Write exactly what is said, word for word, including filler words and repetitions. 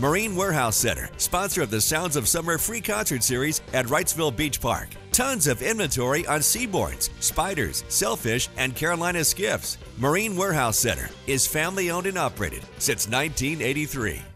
Marine Warehouse Center, sponsor of the Sounds of Summer free concert series at Wrightsville Beach Park. Tons of inventory on seaboards, spiders, sailfish, and Carolina skiffs. Marine Warehouse Center is family owned and operated since nineteen eighty-three.